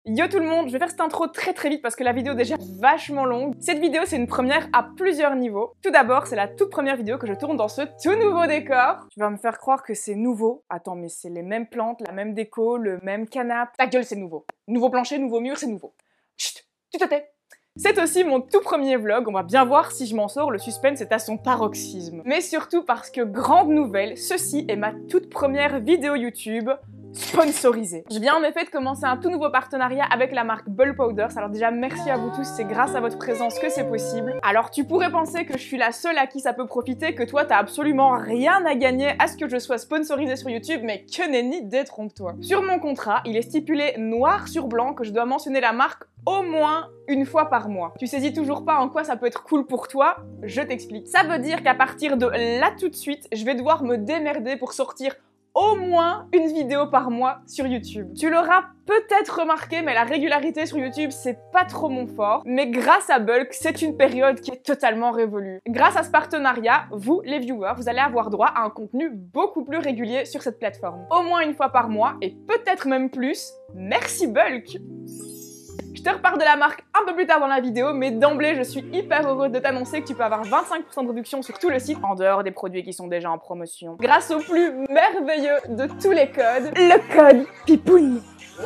Yo tout le monde, je vais faire cette intro très vite parce que la vidéo est déjà vachement longue. Cette vidéo c'est une première à plusieurs niveaux. Tout d'abord, c'est la toute première vidéo que je tourne dans ce tout nouveau décor. Tu vas me faire croire que c'est nouveau. Attends, mais c'est les mêmes plantes, la même déco, le même canapé. Ta gueule, c'est nouveau. Nouveau plancher, nouveau mur, c'est nouveau. Chut, tu te tais. C'est aussi mon tout premier vlog, on va bien voir si je m'en sors, le suspense est à son paroxysme. Mais surtout parce que, grande nouvelle, ceci est ma toute première vidéo YouTube sponsorisée. Je viens en effet de commencer un tout nouveau partenariat avec la marque Bull Powders, alors déjà merci à vous tous, c'est grâce à votre présence que c'est possible. Alors tu pourrais penser que je suis la seule à qui ça peut profiter, que toi t'as absolument rien à gagner à ce que je sois sponsorisée sur YouTube, mais que nenni, détrompe-toi. Sur mon contrat, il est stipulé noir sur blanc que je dois mentionner la marque au moins une fois par mois. Tu saisis toujours pas en quoi ça peut être cool pour toi? Je t'explique. Ça veut dire qu'à partir de là tout de suite, je vais devoir me démerder pour sortir au moins une vidéo par mois sur YouTube. Tu l'auras peut-être remarqué, mais la régularité sur YouTube, c'est pas trop mon fort. Mais grâce à Bulk, c'est une période qui est totalement révolue. Grâce à ce partenariat, vous, les viewers, vous allez avoir droit à un contenu beaucoup plus régulier sur cette plateforme. Au moins une fois par mois, et peut-être même plus. Merci Bulk! Je te reparle de la marque un peu plus tard dans la vidéo, mais d'emblée, je suis hyper heureuse de t'annoncer que tu peux avoir 25% de réduction sur tout le site, en dehors des produits qui sont déjà en promotion. Grâce au plus merveilleux de tous les codes, le code PIPOUN.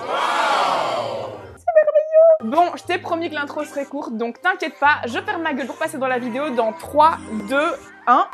C'est merveilleux! Bon, je t'ai promis que l'intro serait courte, donc t'inquiète pas, je ferme ma gueule pour passer dans la vidéo dans 3, 2, 1...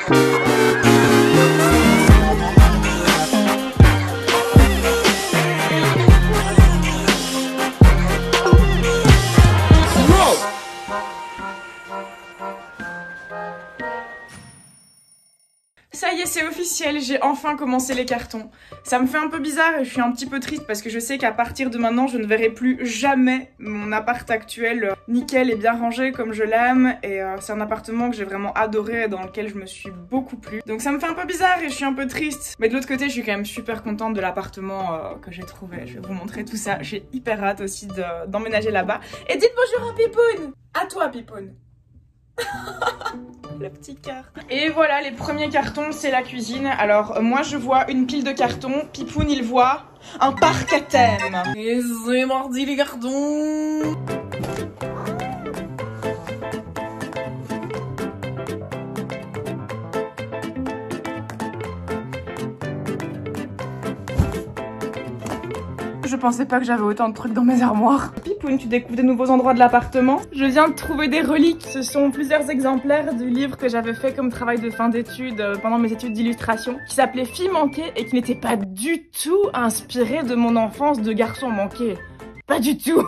Ça y est, c'est officiel, j'ai enfin commencé les cartons. Ça me fait un peu bizarre et je suis un petit peu triste parce que je sais qu'à partir de maintenant, je ne verrai plus jamais mon appart actuel nickel et bien rangé comme je l'aime. Et c'est un appartement que j'ai vraiment adoré et dans lequel je me suis beaucoup plu. Donc ça me fait un peu bizarre et je suis un peu triste. Mais de l'autre côté, je suis quand même super contente de l'appartement que j'ai trouvé. Je vais vous montrer tout ça. J'ai hyper hâte aussi d'emménager là-bas. Et dites bonjour à Pipoun! À toi, Pipoun! Le petit cœur. Et voilà, les premiers cartons, c'est la cuisine. Alors, moi, je vois une pile de cartons. Pipoun, il voit un parc à thème. Et c'est mardi, les cartons. Je pensais pas que j'avais autant de trucs dans mes armoires. Pipoun, tu découvres des nouveaux endroits de l'appartement. Je viens de trouver des reliques. Ce sont plusieurs exemplaires du livre que j'avais fait comme travail de fin d'études pendant mes études d'illustration, qui s'appelait Filles manquées et qui n'était pas du tout inspiré de mon enfance de garçon manqué. Pas du tout.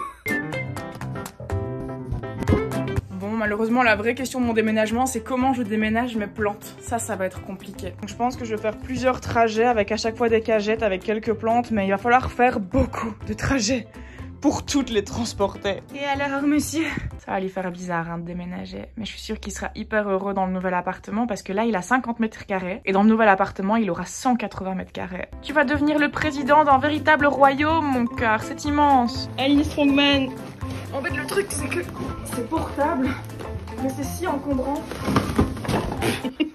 Malheureusement, la vraie question de mon déménagement, c'est comment je déménage mes plantes. Ça va être compliqué. Donc, je pense que je vais faire plusieurs trajets avec à chaque fois des cagettes avec quelques plantes, mais il va falloir faire beaucoup de trajets pour toutes les transporter. Et alors, monsieur? Ça va lui faire bizarre de déménager, mais je suis sûre qu'il sera hyper heureux dans le nouvel appartement parce que là, il a 50 mètres carrés et dans le nouvel appartement, il aura 180 mètres carrés. Tu vas devenir le président d'un véritable royaume, mon cœur, c'est immense. Ellie Strongman. En fait, le truc, c'est que c'est portable, mais c'est si encombrant. Il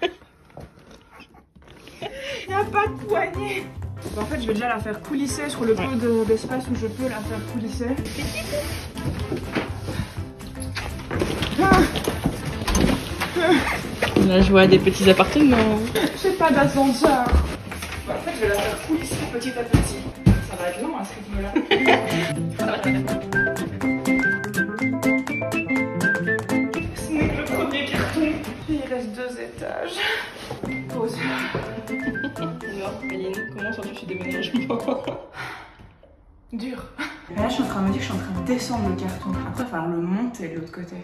n'y a pas de poignée. En fait, je vais déjà la faire coulisser sur le peu d'espace où je peux la faire coulisser. Là, je vois des petits appartements. J'ai pas d'ascenseur. En fait, je vais la faire coulisser petit à petit. Ça va être long à ce rythme-là. Il reste 2 étages. Pause. Alors, Aline, comment sens-tu ce déménagement? Dur. Et là, je suis en train de me dire que je suis en train de descendre le carton. Après, il va falloir le monter de l'autre côté.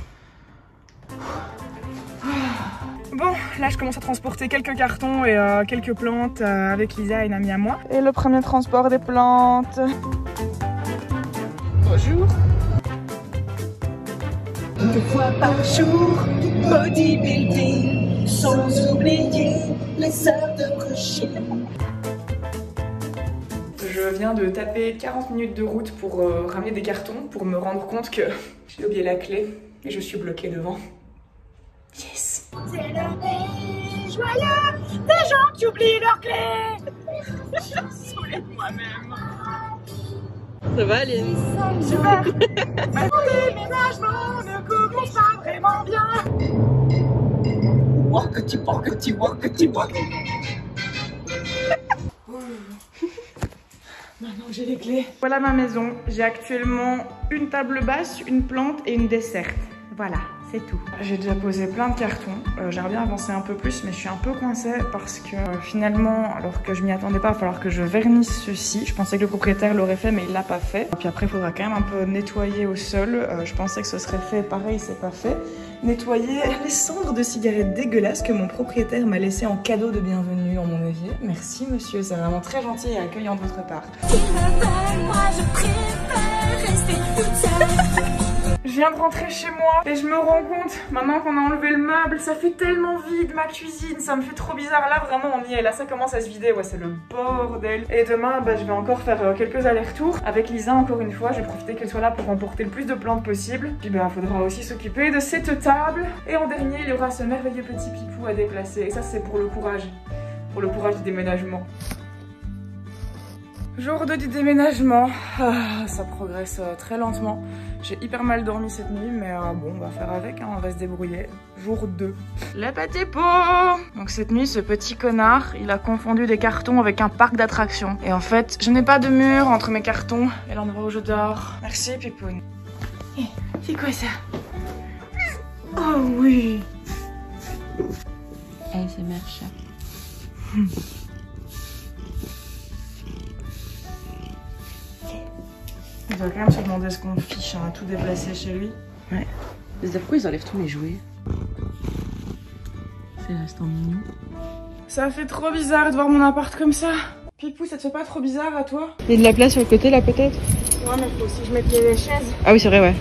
Bon, là, je commence à transporter quelques cartons et quelques plantes avec Lisa, une amie à moi. Et le premier transport des plantes. Bonjour. 2 fois par jour, bodybuilding, sans oublier les heures de brushing. Je viens de taper 40 minutes de route pour ramener des cartons, pour me rendre compte que j'ai oublié la clé et je suis bloquée devant. Yes! C'est l'heure des joyeux, des gens qui oublient leurs clés. Je suis saoulée de moi-même. Ça va, Aline? Super. Mon déménagement ne commence pas vraiment bien. Wakati, wakati, wakati, wakati. Maintenant que j'ai les clés. Voilà ma maison. J'ai actuellement une table basse, une plante et une desserte. Voilà, c'est tout. J'ai déjà posé plein de cartons. J'aimerais bien avancer un peu plus, mais je suis un peu coincée parce que finalement, alors que je m'y attendais pas, il va falloir que je vernisse ceci. Je pensais que le propriétaire l'aurait fait, mais il l'a pas fait. Et puis après, il faudra quand même un peu nettoyer au sol. Je pensais que ce serait fait. Pareil, c'est pas fait. Nettoyer les cendres de cigarettes dégueulasses que mon propriétaire m'a laissé en cadeau de bienvenue dans mon évier. Merci monsieur, c'est vraiment très gentil et accueillant de votre part. Je viens de rentrer chez moi et je me rends compte, maintenant qu'on a enlevé le meuble, ça fait tellement vide ma cuisine, ça me fait trop bizarre. Là vraiment on y est, là ça commence à se vider, ouais c'est le bordel. Et demain je vais encore faire quelques allers-retours avec Lisa encore une fois, je vais profiter qu'elle soit là pour emporter le plus de plantes possible. Puis faudra aussi s'occuper de cette table. Et en dernier il y aura ce merveilleux petit pipou à déplacer. Et ça c'est pour le courage du déménagement. Jour 2 du déménagement, ça progresse très lentement. J'ai hyper mal dormi cette nuit, mais bon, on va faire avec, hein, on va se débrouiller. Jour 2. Le petit pot. Donc cette nuit, ce petit connard, il a confondu des cartons avec un parc d'attractions. Et en fait, je n'ai pas de mur entre mes cartons et l'endroit où je dors. Merci, Pipoune. C'est quoi ça? Oh oui. ASMR chat. Il doit quand même se demander ce qu'on fiche à tout déplacer chez lui. Ouais. Mais pourquoi ils enlèvent tous mes jouets? C'est l'instant mignon. Ça fait trop bizarre de voir mon appart comme ça. Pipou, ça te fait pas trop bizarre à toi? Il y a de la place sur le côté là peut-être? Ouais, mais faut aussi que je mette les chaises. Ah oui, c'est vrai, ouais.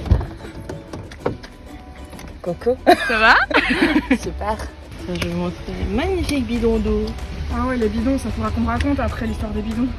Coco. Ça va? Super. Ça, je vais vous montrer un magnifique bidon d'eau. Ah ouais, les bidons, ça faudra qu'on me raconte après l'histoire des bidons.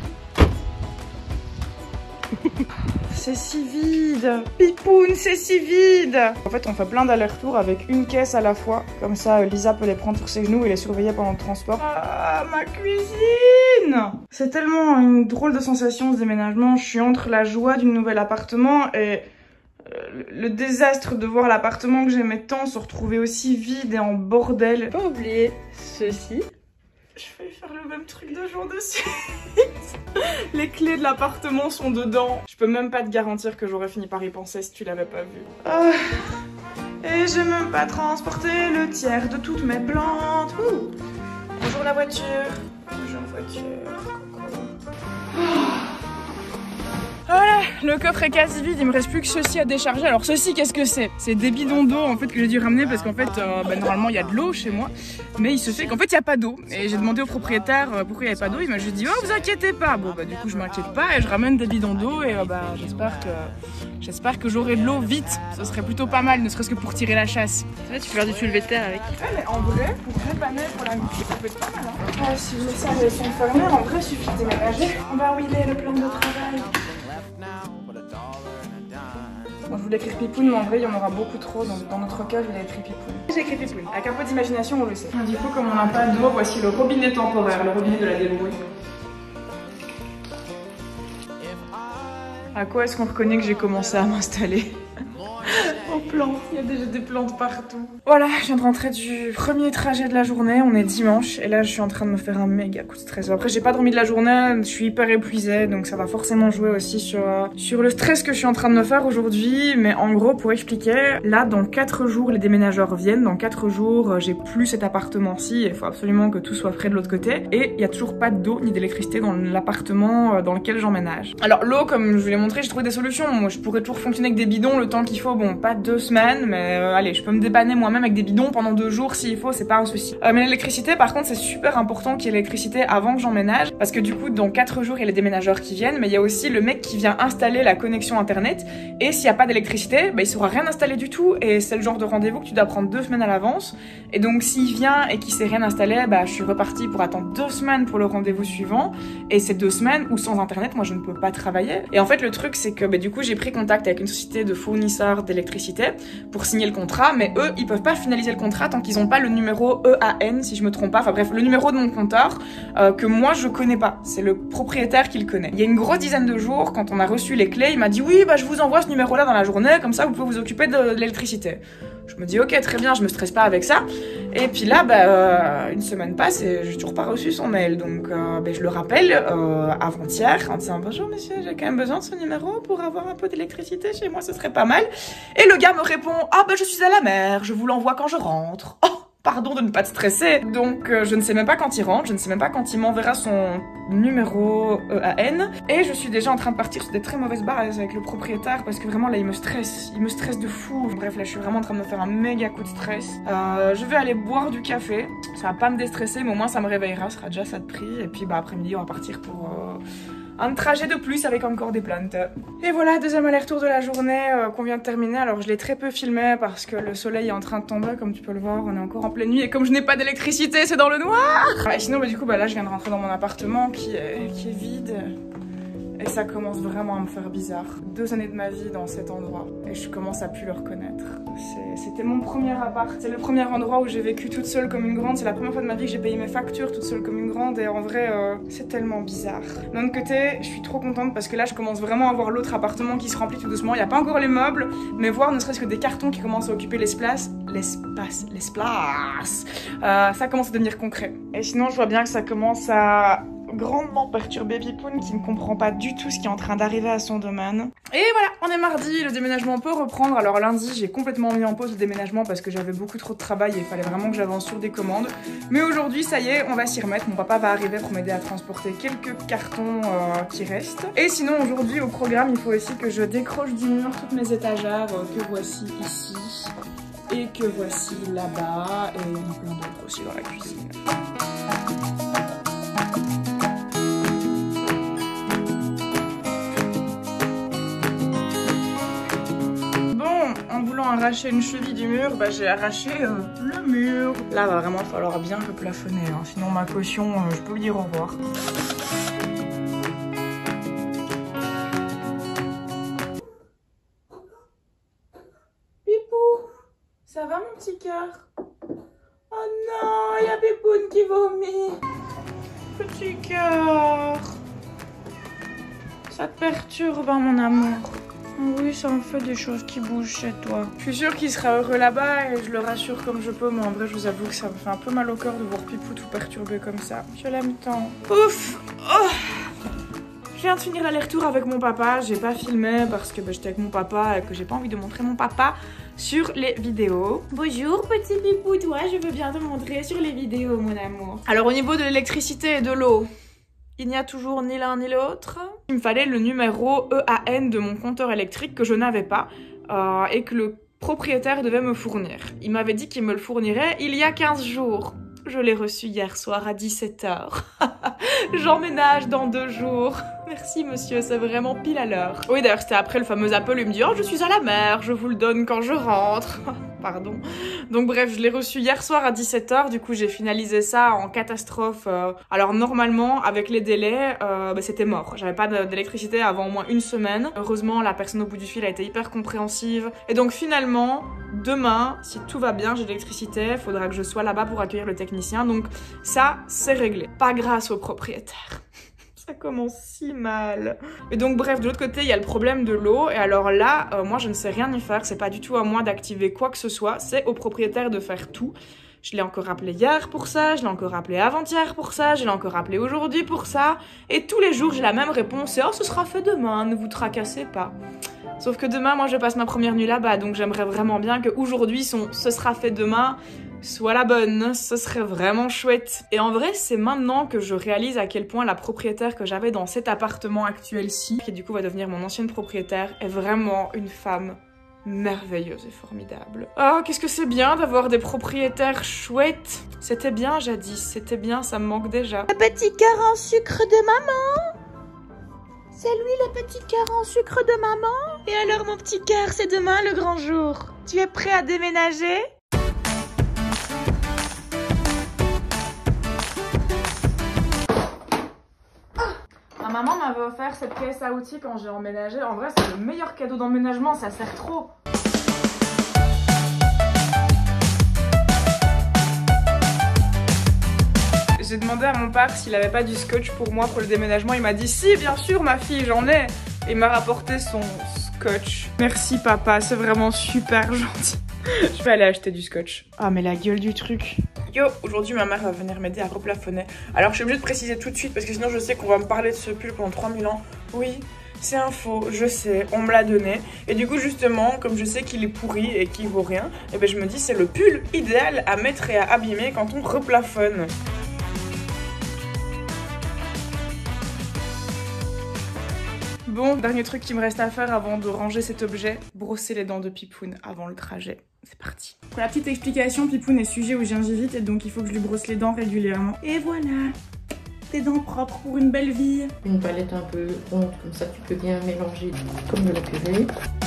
C'est si vide. Pipoune, c'est si vide. En fait, on fait plein d'allers-retours avec une caisse à la fois. Comme ça, Lisa peut les prendre sur ses genoux et les surveiller pendant le transport. Ah, ma cuisine! C'est tellement une drôle de sensation, ce déménagement. Je suis entre la joie du nouvel appartement et le désastre de voir l'appartement que j'aimais tant se retrouver aussi vide et en bordel. Pas oublier ceci. Je vais faire le même truc 2 jours de suite. Les clés de l'appartement sont dedans. Je peux même pas te garantir que j'aurais fini par y penser si tu l'avais pas vu. Et j'ai même pas transporté le tiers de toutes mes plantes. Ouh. Bonjour la voiture. Bonjour voiture. Voilà, le coffre est quasi vide, il me reste plus que ceci à décharger. Alors ceci, qu'est-ce que c'est? C'est des bidons d'eau en fait que j'ai dû ramener parce qu'en fait normalement il y a de l'eau chez moi, mais il se fait qu'en fait il n'y a pas d'eau. Et j'ai demandé au propriétaire pourquoi il n'y avait pas d'eau, il m'a juste dit oh vous inquiétez pas. Bon du coup je m'inquiète pas et je ramène des bidons d'eau et j'espère que j'aurai de l'eau vite. Ce serait plutôt pas mal, ne serait-ce que pour tirer la chasse. Là, tu peux faire du soulevé de terre avec. Ouais mais en vrai, pour dépanner pour la musique, ça peut être pas mal hein. Ah, si je mets ça les sons fermés, en vrai il suffit de déménager. On va où il est le plan de travail? Bon, je voulais écrire Pipoune, mais en vrai, il y en aura beaucoup trop, donc dans notre cas, je voulais écrire Pipoune. J'ai écrit Pipoune. Avec un peu d'imagination, on le sait. Du coup, comme on n'a pas d'eau, voici le robinet temporaire, le robinet de la débrouille. À quoi est-ce qu'on reconnaît que j'ai commencé à m'installer? Aux plantes, il y a déjà des plantes partout. Voilà, je viens de rentrer du premier trajet de la journée, on est dimanche et là je suis en train de me faire un méga coup de stress. Après j'ai pas dormi de la journée, je suis hyper épuisée donc ça va forcément jouer aussi sur le stress que je suis en train de me faire aujourd'hui. Mais en gros pour expliquer, là dans 4 jours les déménageurs viennent, dans 4 jours j'ai plus cet appartement-ci, il faut absolument que tout soit frais de l'autre côté. Et il y a toujours pas d'eau ni d'électricité dans l'appartement dans lequel j'emménage. Alors l'eau comme je vous l'ai montré, j'ai trouvé des solutions. Moi je pourrais toujours fonctionner avec des bidons le temps qu'il faut. Bon, pas 2 semaines, mais allez, je peux me dépanner moi-même avec des bidons pendant 2 jours s'il faut, c'est pas un souci. Mais l'électricité, par contre, c'est super important qu'il y ait l'électricité avant que j'emménage, parce que du coup, dans 4 jours, il y a les déménageurs qui viennent, mais il y a aussi le mec qui vient installer la connexion internet, et s'il n'y a pas d'électricité, il saura rien installer du tout, et c'est le genre de rendez-vous que tu dois prendre 2 semaines à l'avance, et donc s'il vient et qu'il sait rien installer, je suis repartie pour attendre 2 semaines pour le rendez-vous suivant, et ces 2 semaines où sans internet, moi je ne peux pas travailler. Et en fait, le truc, c'est que du coup, j'ai pris contact avec une société de phone fournisseur d'électricité pour signer le contrat, mais eux, ils peuvent pas finaliser le contrat tant qu'ils ont pas le numéro EAN, si je me trompe pas. Enfin bref, le numéro de mon compteur que moi je connais pas. C'est le propriétaire qui le connaît. Il y a une grosse dizaine de jours, quand on a reçu les clés, il m'a dit oui, bah je vous envoie ce numéro-là dans la journée, comme ça vous pouvez vous occuper de l'électricité. Je me dis ok, très bien, je me stresse pas avec ça. Et puis là, une semaine passe et j'ai toujours pas reçu son mail. Donc je le rappelle avant-hier en disant bonjour monsieur, j'ai quand même besoin de ce numéro pour avoir un peu d'électricité chez moi, ce serait pas mal. Et le gars me répond ah je suis à la mer, je vous l'envoie quand je rentre. Oh, pardon de ne pas te stresser. Donc je ne sais même pas quand il rentre, je ne sais même pas quand il m'enverra son numéro EAN. Et je suis déjà en train de partir sur des très mauvaises bases avec le propriétaire parce que vraiment là il me stresse de fou. Bref là je suis vraiment en train de me faire un méga coup de stress. Je vais aller boire du café, ça va pas me déstresser mais au moins ça me réveillera, ce sera déjà ça de prix. Et puis après-midi on va partir pour un trajet de plus avec encore des plantes. Et voilà, deuxième aller-retour de la journée qu'on vient de terminer. Alors je l'ai très peu filmé parce que le soleil est en train de tomber, comme tu peux le voir, on est encore en pleine nuit. Et comme je n'ai pas d'électricité, c'est dans le noir. Et sinon, du coup, là je viens de rentrer dans mon appartement qui est vide. Et ça commence vraiment à me faire bizarre. 2 années de ma vie dans cet endroit. Et je commence à plus le reconnaître. C'était mon premier appart. C'est le premier endroit où j'ai vécu toute seule comme une grande. C'est la première fois de ma vie que j'ai payé mes factures toute seule comme une grande. Et en vrai, c'est tellement bizarre. D'un autre côté, je suis trop contente parce que là, je commence vraiment à voir l'autre appartement qui se remplit tout doucement. Il n'y a pas encore les meubles, mais voir ne serait-ce que des cartons qui commencent à occuper l'espace. Ça commence à devenir concret. Et sinon, je vois bien que ça commence à grandement perturbé Pipoun qui ne comprend pas du tout ce qui est en train d'arriver à son domaine. Et voilà, on est mardi, le déménagement peut reprendre. Alors lundi, j'ai complètement mis en pause le déménagement parce que j'avais beaucoup trop de travail et il fallait vraiment que j'avance sur des commandes. Mais aujourd'hui, ça y est, on va s'y remettre. Mon papa va arriver pour m'aider à transporter quelques cartons qui restent. Et sinon, aujourd'hui, au programme, il faut aussi que je décroche du mur toutes mes étagères que voici ici et que voici là-bas. Et il y en a plein d'autres aussi dans la cuisine. En voulant arracher une cheville du mur, j'ai arraché le mur. Là, va vraiment falloir bien le plafonner, hein. Sinon ma caution, je peux lui dire au revoir. Pipou, ça va mon petit cœur? Oh non, il y a Pipoun qui vomit. Petit cœur. Ça te perturbe, hein, mon amour? Oui, ça me fait des choses qui bougent chez toi. Je suis sûre qu'il sera heureux là-bas et je le rassure comme je peux, mais en vrai, je vous avoue que ça me fait un peu mal au cœur de voir Pipou tout perturbé comme ça. Je l'aime tant. Ouf! Oh! Je viens de finir l'aller-retour avec mon papa. J'ai pas filmé parce que j'étais avec mon papa et que j'ai pas envie de montrer mon papa sur les vidéos. Bonjour petit Pipou, toi, je veux bien te montrer sur les vidéos, mon amour. Alors au niveau de l'électricité et de l'eau, il n'y a toujours ni l'un ni l'autre. Il me fallait le numéro EAN de mon compteur électrique que je n'avais pas et que le propriétaire devait me fournir. Il m'avait dit qu'il me le fournirait il y a 15 jours. Je l'ai reçu hier soir à 17 h. J'emménage dans 2 jours. Merci monsieur, c'est vraiment pile à l'heure. Oui d'ailleurs c'était après le fameux appel, il me dit « Oh je suis à la mer, je vous le donne quand je rentre. » Pardon. Donc bref, je l'ai reçu hier soir à 17 h, du coup j'ai finalisé ça en catastrophe. Alors normalement, avec les délais, c'était mort. J'avais pas d'électricité avant au moins 1 semaine. Heureusement, la personne au bout du fil a été hyper compréhensive. Et donc finalement, demain, si tout va bien, j'ai de l'électricité, il faudra que je sois là-bas pour accueillir le technicien. Donc ça, c'est réglé. Pas grâce au propriétaire. Ça commence si mal. Et donc bref, de l'autre côté, il y a le problème de l'eau. Et alors là, moi je ne sais rien y faire. C'est pas du tout à moi d'activer quoi que ce soit. C'est au propriétaire de faire tout. Je l'ai encore appelé hier pour ça, je l'ai encore appelé avant-hier pour ça, je l'ai encore appelé aujourd'hui pour ça. Et tous les jours, j'ai la même réponse. C'est « Oh, ce sera fait demain, ne vous tracassez pas ». Sauf que demain, moi je passe ma première nuit là-bas. Donc j'aimerais vraiment bien qu'aujourd'hui, « ce sera fait demain » soit la bonne, ce serait vraiment chouette. Et en vrai, c'est maintenant que je réalise à quel point la propriétaire que j'avais dans cet appartement actuel-ci, qui du coup va devenir mon ancienne propriétaire, est vraiment une femme merveilleuse et formidable. Oh, qu'est-ce que c'est bien d'avoir des propriétaires chouettes. C'était bien jadis, c'était bien, ça me manque déjà. Le petit cœur en sucre de maman. C'est lui le petit cœur en sucre de maman. Et alors mon petit cœur, c'est demain le grand jour. Tu es prêt à déménager ? Maman, maman m'avait offert cette caisse à outils quand j'ai emménagé. En vrai, c'est le meilleur cadeau d'emménagement, ça sert trop. J'ai demandé à mon père s'il avait pas du scotch pour moi pour le déménagement. Il m'a dit si, bien sûr ma fille, j'en ai. Et il m'a rapporté son scotch. Merci papa, c'est vraiment super gentil. Je vais aller acheter du scotch. Ah mais la gueule du truc. Yo, aujourd'hui ma mère va venir m'aider à replafonner. Alors je suis obligée de préciser tout de suite parce que sinon je sais qu'on va me parler de ce pull pendant 3000 ans. Oui, c'est un faux, je sais, on me l'a donné. Et du coup justement, comme je sais qu'il est pourri et qu'il vaut rien, et ben je me dis c'est le pull idéal à mettre et à abîmer quand on replafonne. Bon, dernier truc qui me reste à faire avant de ranger cet objet, brosser les dents de Pipoun avant le trajet. C'est parti. Pour la petite explication, Pipoun est sujet aux gingivite et donc il faut que je lui brosse les dents régulièrement. Et voilà, tes dents propres pour une belle vie. Une palette un peu ronde, comme ça tu peux bien mélanger comme de la purée.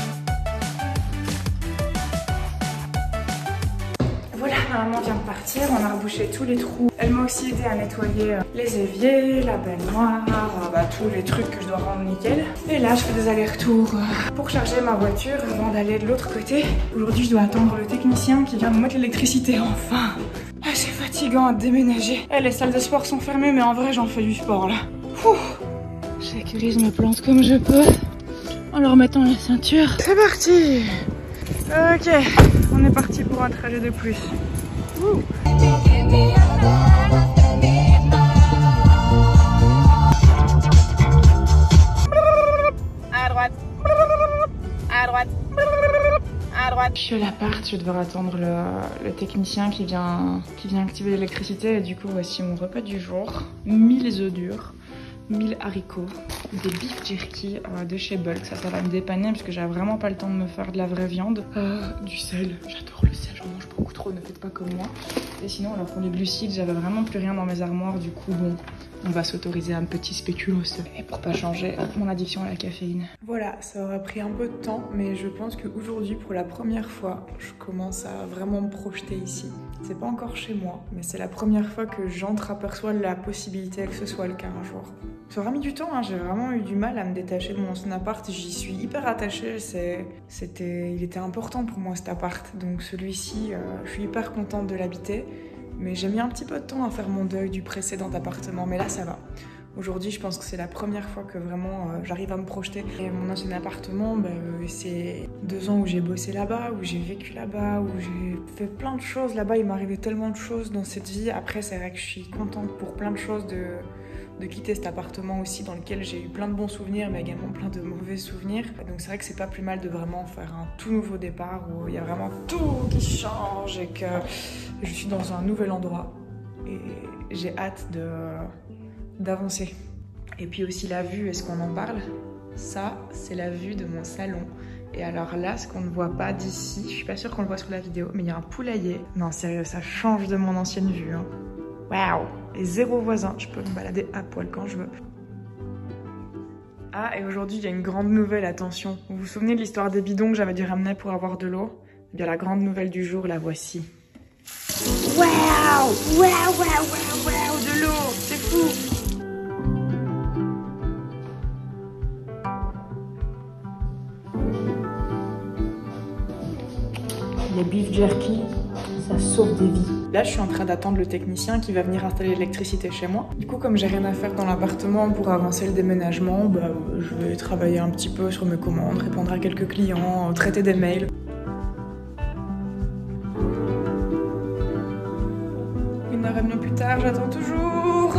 Voilà, ma maman vient de partir, on a rebouché tous les trous. Elle m'a aussi aidé à nettoyer les éviers, la baignoire, tous les trucs que je dois rendre nickel. Et là, je fais des allers-retours pour charger ma voiture avant d'aller de l'autre côté. Aujourd'hui, je dois attendre le technicien qui vient de mettre l'électricité, enfin. Ah, c'est fatigant à déménager. Les salles de sport sont fermées, mais en vrai, j'en fais du sport, là. Je sécurise mes plantes comme je peux en leur mettant la ceinture. C'est parti. Ok, on est parti pour un trajet de plus. À droite, à droite, à droite. Je suis à l'appart, je vais devoir attendre le technicien qui vient activer l'électricité. Et du coup, voici mon repas du jour. 1000 œufs durs. 1000 haricots, des beef jerky de chez Bulk, ça va me dépanner parce que j'ai vraiment pas le temps de me faire de la vraie viande. Du sel, j'adore le sel, j'en mange beaucoup trop, ne faites pas comme moi. Et sinon, alors pour les glucides, j'avais vraiment plus rien dans mes armoires, du coup bon, on va s'autoriser un petit spéculoos et pour pas changer mon addiction à la caféine. Voilà, ça aura pris un peu de temps, mais je pense qu'aujourd'hui, pour la première fois, je commence à vraiment me projeter ici. C'est pas encore chez moi, mais c'est la première fois que j'entreaperçois la possibilité que ce soit le cas un jour. Ça aura mis du temps, hein. J'ai vraiment eu du mal à me détacher de mon ancien appart, j'y suis hyper attachée, il était important pour moi cet appart, donc celui-ci, je suis hyper contente de l'habiter, mais j'ai mis un petit peu de temps à faire mon deuil du précédent appartement, mais là ça va. Aujourd'hui, je pense que c'est la première fois que vraiment j'arrive à me projeter. Et mon ancien appartement, c'est 2 ans où j'ai bossé là-bas, où j'ai vécu là-bas, où j'ai fait plein de choses là-bas. Il m'est arrivé tellement de choses dans cette vie. Après, c'est vrai que je suis contente pour plein de choses de quitter cet appartement aussi, dans lequel j'ai eu plein de bons souvenirs, mais également plein de mauvais souvenirs. Donc c'est vrai que c'est pas plus mal de vraiment faire un tout nouveau départ, où il y a vraiment tout qui change et que je suis dans un nouvel endroit. Et j'ai hâte d'avancer. Et puis aussi la vue, est-ce qu'on en parle? Ça, c'est la vue de mon salon. Et alors là, ce qu'on ne voit pas d'ici, je suis pas sûre qu'on le voit sur la vidéo, mais il y a un poulailler. Non, sérieux, ça change de mon ancienne vue. Hein. Waouh! Et 0 voisin, je peux me balader à poil quand je veux. Ah, et aujourd'hui, il y a une grande nouvelle, attention. Vous vous souvenez de l'histoire des bidons que j'avais dû ramener pour avoir de l'eau? Eh bien, la grande nouvelle du jour, la voici. Waouh! Waouh, waouh, waouh, waouh, de l'eau! C'est fou! Les beef jerky, ça sauve des vies. Là, je suis en train d'attendre le technicien qui va venir installer l'électricité chez moi. Du coup, comme j'ai rien à faire dans l'appartement pour avancer le déménagement, je vais travailler un petit peu sur mes commandes, répondre à quelques clients, traiter des mails. Une heure et demie plus tard, j'attends toujours.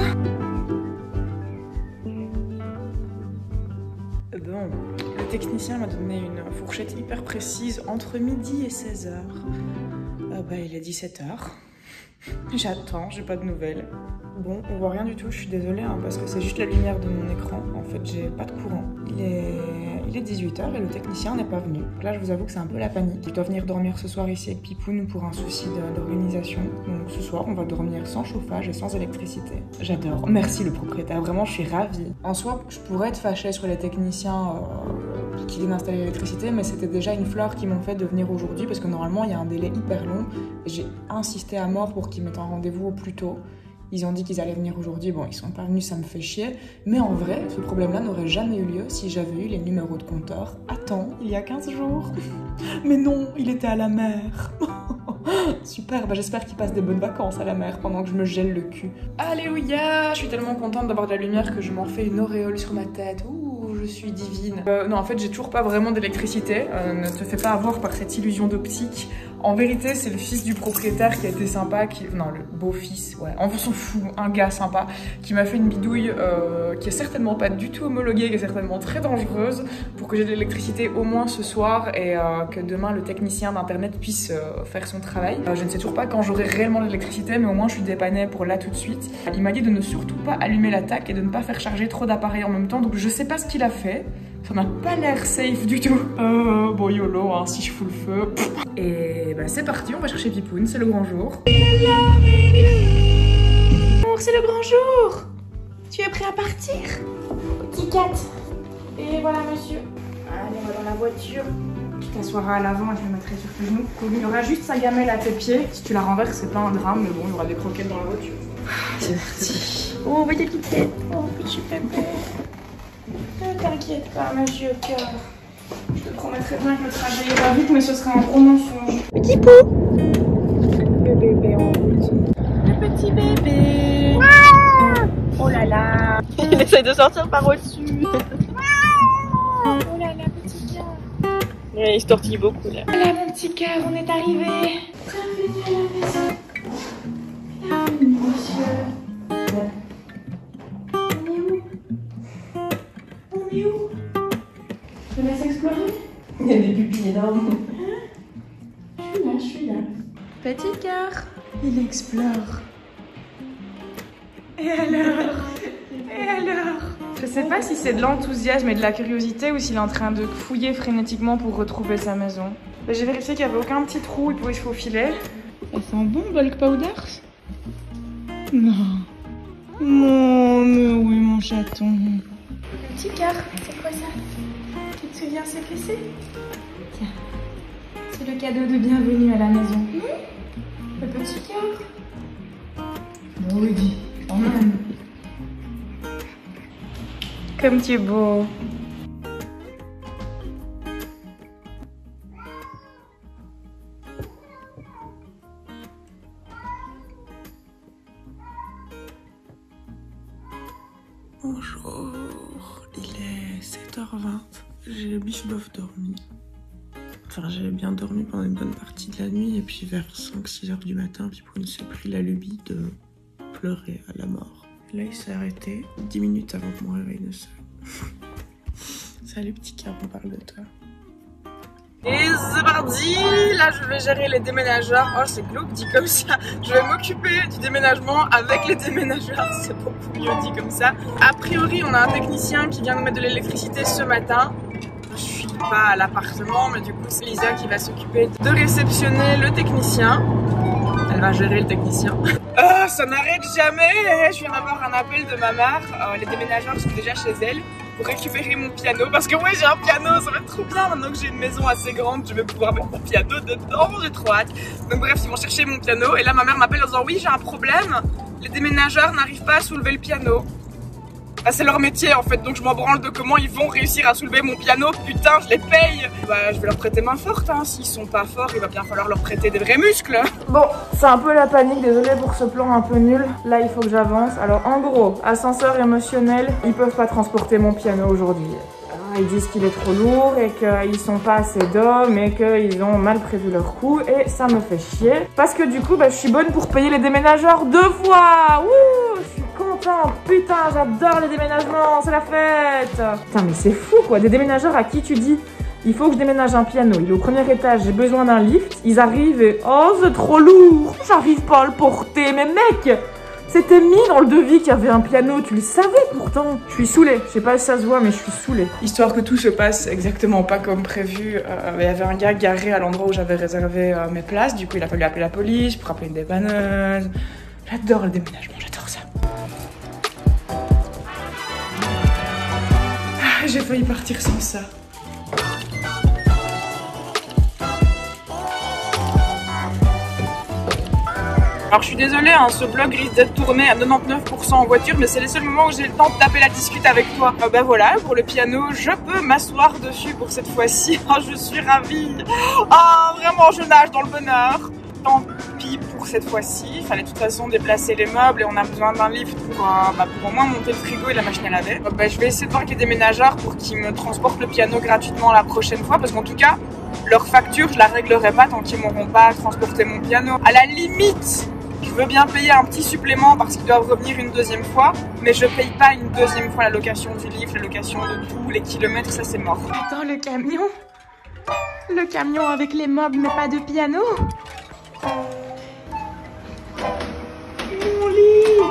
Bon, le technicien m'a donné une fourchette hyper précise entre midi et 16h. Il est 17h. J'attends, j'ai pas de nouvelles. Bon, on voit rien du tout, je suis désolée parce que c'est juste la lumière de mon écran. En fait, j'ai pas de courant. Il est 18h et le technicien n'est pas venu. Donc là, je vous avoue que c'est un peu la panique. Je dois venir dormir ce soir ici avec Pipoun pour un souci d'organisation. Donc ce soir, on va dormir sans chauffage et sans électricité. J'adore. Merci le propriétaire, vraiment, je suis ravie. En soi, je pourrais être fâchée sur les techniciens qui viennent installer l'électricité, mais c'était déjà une fleur qui m'ont fait de venir aujourd'hui parce que normalement, il y a un délai hyper long. J'ai insisté à mort pour qu'ils mettent un rendez-vous au plus tôt. Ils ont dit qu'ils allaient venir aujourd'hui, bon ils sont pas venus, ça me fait chier. Mais en vrai, ce problème-là n'aurait jamais eu lieu si j'avais eu les numéros de compteur à temps, il y a 15 jours. Mais non, il était à la mer. Super, bah j'espère qu'il passe des bonnes vacances à la mer pendant que je me gèle le cul. Alléluia, je suis tellement contente d'avoir de la lumière que je m'en fais une auréole sur ma tête. Ouh, je suis divine. Non, en fait, j'ai toujours pas vraiment d'électricité. Ne te fais pas avoir par cette illusion d'optique. En vérité, c'est le fils du propriétaire qui a été sympa, non, le beau-fils, ouais, on s'en fout, un gars sympa, qui m'a fait une bidouille qui est certainement pas du tout homologuée, qui est certainement très dangereuse, pour que j'ai de l'électricité au moins ce soir et que demain le technicien d'internet puisse faire son travail. Je ne sais toujours pas quand j'aurai réellement l'électricité, mais au moins je suis dépannée pour là tout de suite. Il m'a dit de ne surtout pas allumer la TAC et de ne pas faire charger trop d'appareils en même temps, donc je sais pas ce qu'il a fait. Ça n'a pas l'air safe du tout. Bon YOLO, hein, si je fous le feu. Et bah c'est parti, on va chercher Pipoune, c'est le grand jour. C'est le grand jour. Tu es prêt à partir? Petit cat. Et voilà monsieur. Allez, on va dans la voiture. Tu t'assoiras à l'avant et je me mettrai sur tes genoux. Il y aura juste sa gamelle à tes pieds. Si tu la renverses, c'est pas un drame, mais bon, il y aura des croquettes dans la voiture. C'est parti. Oh, voyez qui c'est. Oh, petit bébé. Ne t'inquiète pas, monsieur cœur. Je te promettrai bien que le trajet ira vite, mais ce sera un gros mensonge. Petit pou. Le bébé en route. Le petit bébé. Oh là là. Il essaie de sortir par au-dessus. Oh là là, petit cœur. Ouais, il se tortille beaucoup là. Voilà mon petit cœur, on est arrivé. Bienvenue à la maison. Bienvenue, monsieur. On est où? Je te laisse explorer. Il y a des pupilles énormes. Je suis là. Petit cœur, il explore. Et alors? Je sais pas si c'est de l'enthousiasme et de la curiosité ou s'il est en train de fouiller frénétiquement pour retrouver sa maison. J'ai vérifié qu'il n'y avait aucun petit trou où il pouvait se faufiler. Ça sent bon, bulk powders? Non. Non, mais oui, mon chaton. Petit cœur, c'est quoi ça? Tu te souviens ce que c'est? Tiens, c'est le cadeau de bienvenue à la maison. Le petit cœur. Oui, quand même. Comme tu es beau. Bonjour, il est 7h20, j'ai bif-bof dormi. Enfin, j'ai bien dormi pendant une bonne partie de la nuit et puis vers 5-6 heures du matin, Pipoune s'est pris la lubie de pleurer à la mort. Là, il s'est arrêté 10 minutes avant que mon réveil ne sonne. Salut petit cœur, on parle de toi. Et c'est parti! Là, je vais gérer les déménageurs. Oh, c'est glauque dit comme ça. Je vais m'occuper du déménagement avec les déménageurs. C'est beaucoup mieux dit comme ça. A priori, on a un technicien qui vient nous mettre de l'électricité ce matin. Je suis pas à l'appartement, mais du coup, c'est Lisa qui va s'occuper de réceptionner le technicien. Elle va gérer le technicien. Ça n'arrête jamais! Je viens d'avoir un appel de ma mère. Les déménageurs sont déjà chez elle pour récupérer mon piano. Parce que ouais, j'ai un piano, ça va être trop bien. Maintenant que j'ai une maison assez grande, je vais pouvoir mettre mon piano dedans. J'ai trop hâte. Donc bref, ils vont chercher mon piano. Et là, ma mère m'appelle en disant oui, j'ai un problème. Les déménageurs n'arrivent pas à soulever le piano. Bah, c'est leur métier en fait, donc je m'en branle de comment ils vont réussir à soulever mon piano, putain je les paye. Bah je vais leur prêter main forte, hein. S'ils sont pas forts, il va bien falloir leur prêter des vrais muscles. Bon, c'est un peu la panique, désolée pour ce plan un peu nul. Là il faut que j'avance. Alors en gros, ascenseur émotionnel, ils peuvent pas transporter mon piano aujourd'hui. Ils disent qu'il est trop lourd et qu'ils sont pas assez d'hommes et qu'ils ont mal prévu leur coup et ça me fait chier. Parce que du coup, bah, je suis bonne pour payer les déménageurs 2 fois. Wouh, je suis contente. Putain, j'adore les déménagements, c'est la fête. Putain, mais c'est fou quoi, des déménageurs à qui tu dis il faut que je déménage un piano, il est au premier étage, j'ai besoin d'un lift. Ils arrivent et oh, c'est trop lourd, j'arrive pas à le porter. Mais mec, c'était mis dans le devis qu'il y avait un piano, tu le savais pourtant. Je suis saoulée, je sais pas si ça se voit mais je suis saoulée. Histoire que tout se passe exactement pas comme prévu, il y avait un gars garé à l'endroit où j'avais réservé mes places. Du coup il a fallu appeler la police pour appeler une dépanneuse. J'adore le déménagement, j'adore ça. Ah, j'ai failli partir sans ça. Alors je suis désolée, hein, ce vlog risque d'être tourné à 99% en voiture, mais c'est les seuls moments où j'ai le temps de taper la discute avec toi. Ben voilà, pour le piano, je peux m'asseoir dessus pour cette fois-ci. Oh, je suis ravie. Oh, vraiment, je nage dans le bonheur. Tant pis pour cette fois-ci. Il fallait de toute façon déplacer les meubles et on a besoin d'un lift pour au moins monter le frigo et la machine à laver. Je vais essayer de voir qu'il y ait des ménageurs pour qu'ils me transportent le piano gratuitement la prochaine fois, parce qu'en tout cas, leur facture, je la réglerai pas tant qu'ils m'auront pas transporté mon piano. À la limite, je veux bien payer un petit supplément parce qu'ils doivent revenir une deuxième fois, mais je paye pas une deuxième fois la location du livre, la location de tout, les kilomètres, ça c'est mort. Attends, le camion. Le camion avec les meubles, mais pas de piano. Mon lit.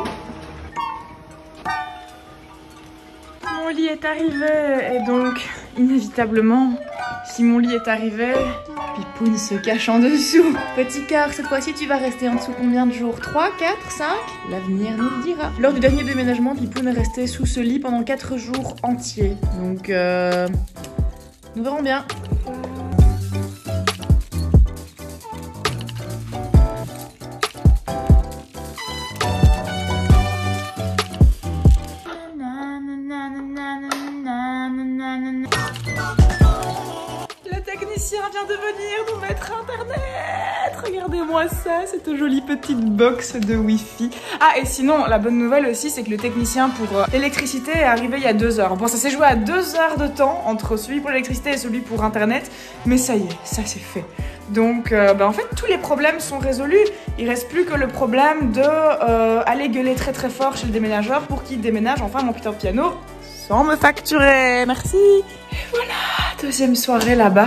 Mon lit est arrivé et donc, inévitablement, si mon lit est arrivé, Pipoun se cache en dessous. Petit cœur, cette fois-ci tu vas rester en dessous combien de jours? 3, 4, 5? L'avenir nous le dira. Lors du dernier déménagement, Pipoun est resté sous ce lit pendant 4 jours entiers. Donc nous verrons bien. Vient de venir nous mettre internet. Regardez-moi ça, cette jolie petite box de wifi. Ah, et sinon, la bonne nouvelle aussi, c'est que le technicien pour l'électricité est arrivé il y a 2 heures. Bon, ça s'est joué à 2 heures de temps entre celui pour l'électricité et celui pour internet, mais ça y est, ça c'est fait. Donc, en fait, tous les problèmes sont résolus. Il reste plus que le problème de aller gueuler très très fort chez le déménageur pour qu'il déménage enfin mon putain de piano sans me facturer. Merci. Et voilà, deuxième soirée là-bas.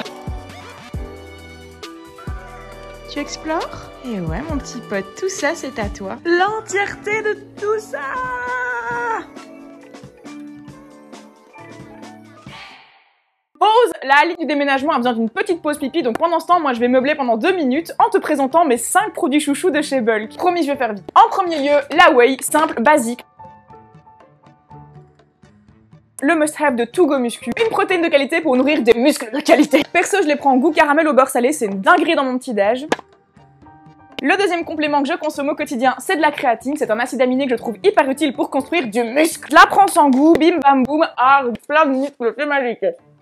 Tu explores? Et ouais, mon petit pote, tout ça, c'est à toi. L'entièreté de tout ça! Pause! La Ali du déménagement a besoin d'une petite pause pipi, donc pendant ce temps, moi je vais meubler pendant 2 minutes en te présentant mes 5 produits chouchous de chez Bulk. Promis, je vais faire vite. En premier lieu, la whey, simple, basique. Le must-have de To Go Muscu, une protéine de qualité pour nourrir des muscles de qualité. Perso, je les prends en goût caramel au beurre salé, c'est une dinguerie dans mon petit déj. Le deuxième complément que je consomme au quotidien, c'est de la créatine. C'est un acide aminé que je trouve hyper utile pour construire du muscle. Je la prends sans goût, bim bam boum, plein de muscles, c'est magique.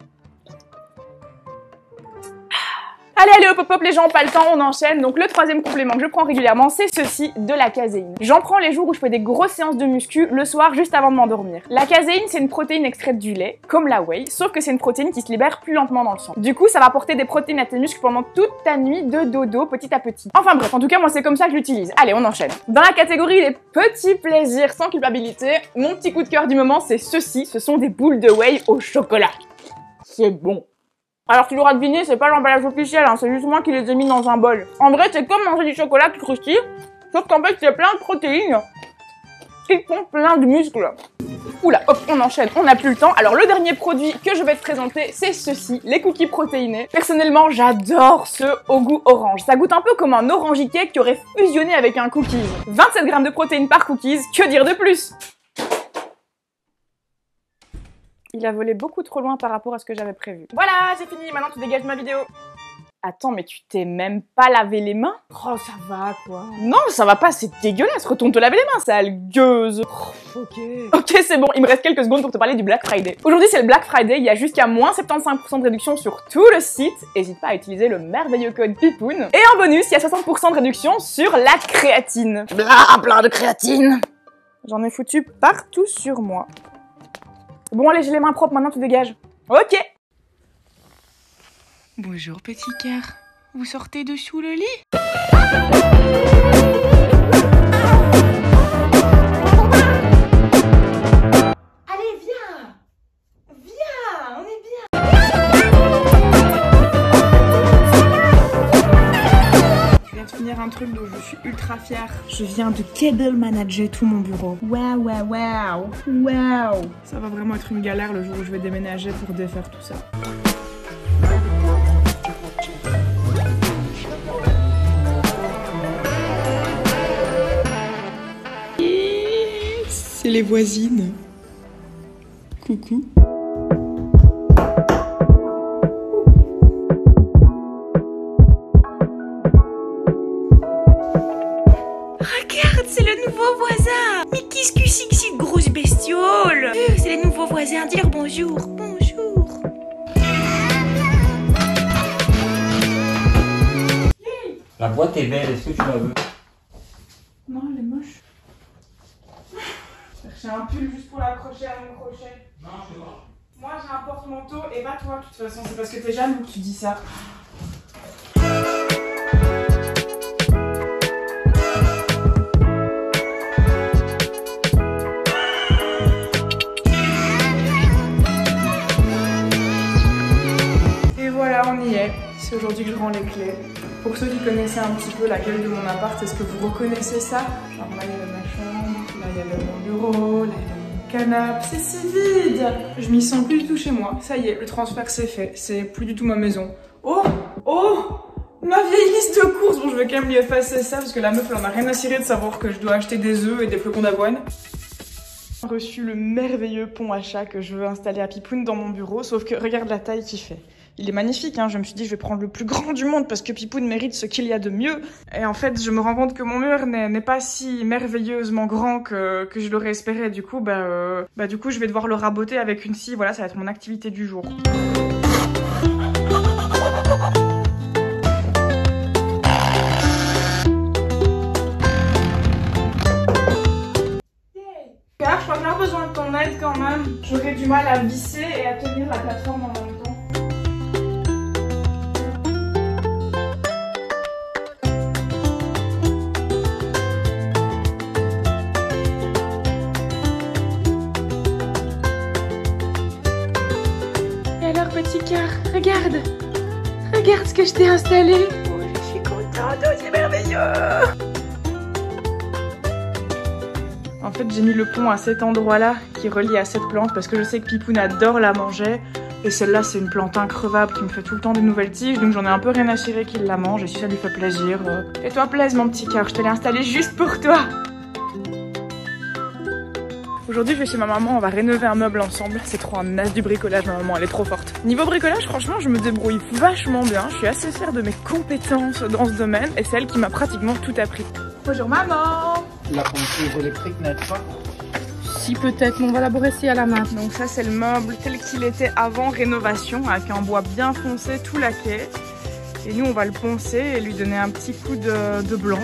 Allez, hop hop hop, les gens ont pas le temps, on enchaîne. Donc le troisième complément que je prends régulièrement, c'est ceci, de la caséine. J'en prends les jours où je fais des grosses séances de muscu, le soir juste avant de m'endormir. La caséine, c'est une protéine extraite du lait, comme la whey, sauf que c'est une protéine qui se libère plus lentement dans le sang. Du coup, ça va apporter des protéines à tes muscles pendant toute ta nuit de dodo, petit à petit. Enfin bref, en tout cas, moi c'est comme ça que je l'utilise. Allez, on enchaîne. Dans la catégorie des petits plaisirs sans culpabilité, mon petit coup de cœur du moment, c'est ceci, ce sont des boules de whey au chocolat. C'est bon. Alors tu l'auras deviné, c'est pas l'emballage officiel, hein, c'est juste moi qui les ai mis dans un bol. En vrai, c'est comme manger du chocolat qui croustille, sauf qu'en fait, c'est plein de protéines qui font plein de muscles. Oula, hop, on enchaîne, on n'a plus le temps. Alors le dernier produit que je vais te présenter, c'est ceci, les cookies protéinés. Personnellement, j'adore ceux au goût orange. Ça goûte un peu comme un orange cake qui aurait fusionné avec un cookies. 27 grammes de protéines par cookies, que dire de plus? Il a volé beaucoup trop loin par rapport à ce que j'avais prévu. Voilà, j'ai fini, maintenant tu dégages ma vidéo. Attends, mais tu t'es même pas lavé les mains? Oh, ça va, quoi. Non, ça va pas, c'est dégueulasse. Retourne te laver les mains, sale gueuse. Oh, ok, c'est bon, il me reste quelques secondes pour te parler du Black Friday. Aujourd'hui, c'est le Black Friday, il y a jusqu'à moins 75% de réduction sur tout le site. N'hésite pas à utiliser le merveilleux code Pipoun. Et en bonus, il y a 60% de réduction sur la créatine. Plein de créatine. J'en ai foutu partout sur moi. Bon, allez, j'ai les mains propres, maintenant tu dégages. Ok. Bonjour petit cœur, vous sortez de sous le lit? Allez, viens! Viens, on est bien! Je viens de finir un truc dont je suis ultra fière. Je viens de cable manager tout mon bureau. Waouh. Ça va vraiment être une galère le jour où je vais déménager pour défaire tout ça. C'est les voisines. Coucou. qu'est-ce que c'est que cette grosse bestiole? C'est les nouveaux voisins, dis-leur bonjour. Bonjour. La boîte est belle, est-ce que tu la veux? Non, elle est moche. J'ai un pull juste pour l'accrocher à mon crochet. Non, je sais pas. Moi j'ai un porte-manteau et pas toi de toute façon, c'est parce que t'es jaloux que tu dis ça. Et voilà, on y est. C'est aujourd'hui que je rends les clés. Pour ceux qui connaissaient un petit peu la gueule de mon appart, est-ce que vous reconnaissez ça? Genre là il y avait ma chambre, là il y avait mon bureau, là il y avait mon canapé, c'est si vide. Je m'y sens plus du tout chez moi. Ça y est, le transfert c'est fait, c'est plus du tout ma maison. Oh, ma vieille liste de courses. Bon, je vais quand même lui effacer ça parce que la meuf elle en a rien à cirer de savoir que je dois acheter des œufs et des flocons d'avoine. J'ai reçu le merveilleux pont à chat que je veux installer à Pipoun dans mon bureau, sauf que regarde la taille qu'il fait. Il est magnifique, hein. Je me suis dit je vais prendre le plus grand du monde parce que Pipoun mérite ce qu'il y a de mieux. Et en fait, je me rends compte que mon mur n'est pas si merveilleusement grand que je l'aurais espéré. Du coup, du coup, je vais devoir le raboter avec une scie. Voilà, ça va être mon activité du jour. Car je crois que j'ai besoin de ton aide quand même. J'aurais du mal à visser et à tenir la plateforme en même temps. Petit cœur, regarde ce que je t'ai installé. Oh, je suis contente, oh, c'est merveilleux. En fait, j'ai mis le pont à cet endroit-là qui relie à cette plante parce que je sais que Pipoun adore la manger. Et celle-là, c'est une plante increvable qui me fait tout le temps de nouvelles tiges, donc j'en ai un peu rien à cirer qu'il la mange et si ça lui fait plaisir. Fais-toi plaisir, mon petit cœur, je te l'ai installé juste pour toi. Aujourd'hui, je vais chez ma maman, on va rénover un meuble ensemble. C'est trop un as du bricolage, ma maman, elle est trop forte. Niveau bricolage, franchement, je me débrouille vachement bien. Je suis assez fière de mes compétences dans ce domaine et c'est elle qui m'a pratiquement tout appris. Bonjour maman. La pompe électrique n'aide pas? Si peut-être, mais on va l'élaborer à la main. Donc ça, c'est le meuble tel qu'il était avant rénovation, avec un bois bien foncé, tout laqué. Et nous, on va le poncer et lui donner un petit coup de blanc.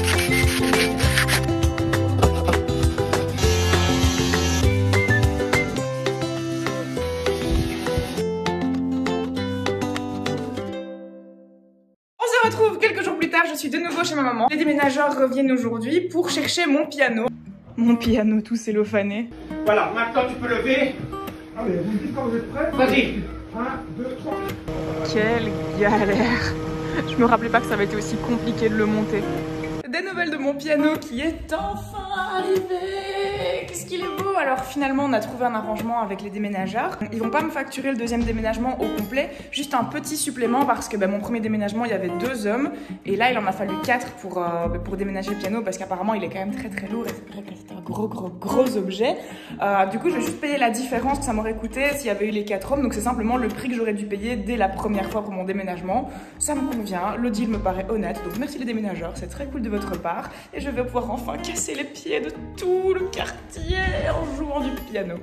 On se retrouve quelques jours plus tard, je suis de nouveau chez ma maman. Les déménageurs reviennent aujourd'hui pour chercher mon piano. Mon piano tout cellophané. Voilà, maintenant tu peux lever. Allez, vous me dites quand vous êtes prêts. Vas-y. 1, 2, 3. Quelle galère. Je me rappelais pas que ça avait été aussi compliqué de le monter. Des nouvelles de mon piano qui est enfin arrivé. Qu'est-ce qu'il est beau. Alors finalement on a trouvé un arrangement avec les déménageurs. Ils vont pas me facturer le deuxième déménagement au complet, juste un petit supplément parce que mon premier déménagement il y avait 2 hommes et là il en a fallu 4 pour déménager le piano parce qu'apparemment il est quand même très lourd et c'est vrai que c'est un gros objet. Du coup je vais juste payer la différence que ça m'aurait coûté s'il y avait eu les 4 hommes, donc c'est simplement le prix que j'aurais dû payer dès la première fois pour mon déménagement. Ça me convient, le deal me paraît honnête, donc merci les déménageurs, c'est très cool de votre part et je vais pouvoir enfin casser les pieds de tout le quartier en jouant du piano.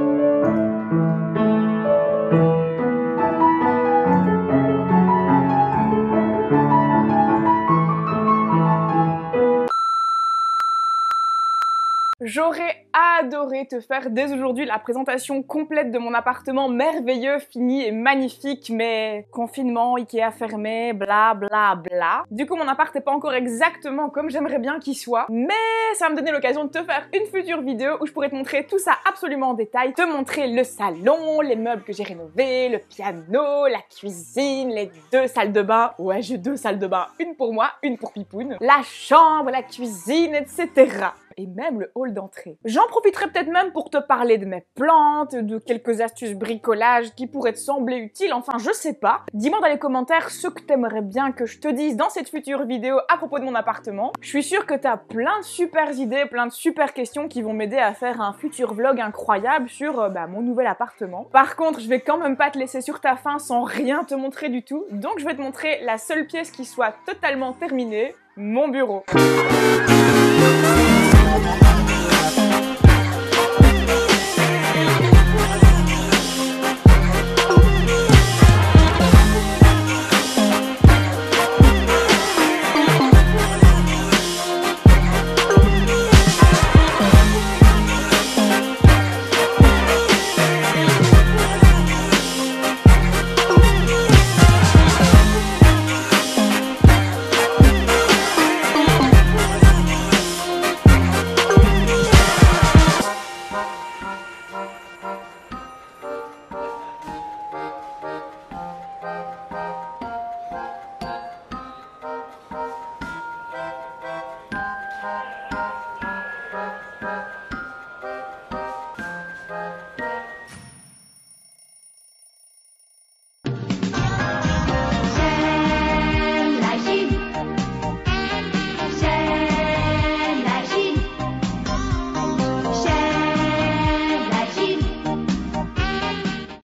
J'aurais adoré te faire dès aujourd'hui la présentation complète de mon appartement merveilleux, fini et magnifique, mais confinement, Ikea fermé, bla bla bla. Du coup mon appart n'est pas encore exactement comme j'aimerais bien qu'il soit, mais ça va me donner l'occasion de te faire une future vidéo où je pourrais te montrer tout ça absolument en détail, te montrer le salon, les meubles que j'ai rénovés, le piano, la cuisine, les 2 salles de bain, ouais j'ai 2 salles de bain, une pour moi, une pour Pipoun, la chambre, la cuisine, etc. Et même le hall d'entrée. J'en profiterai peut-être même pour te parler de mes plantes, de quelques astuces bricolage qui pourraient te sembler utiles, enfin je sais pas. Dis-moi dans les commentaires ce que t'aimerais bien que je te dise dans cette future vidéo à propos de mon appartement. Je suis sûre que t'as plein de super idées, plein de super questions qui vont m'aider à faire un futur vlog incroyable sur mon nouvel appartement. Par contre, je vais quand même pas te laisser sur ta faim sans rien te montrer du tout, donc je vais te montrer la seule pièce qui soit totalement terminée, mon bureau.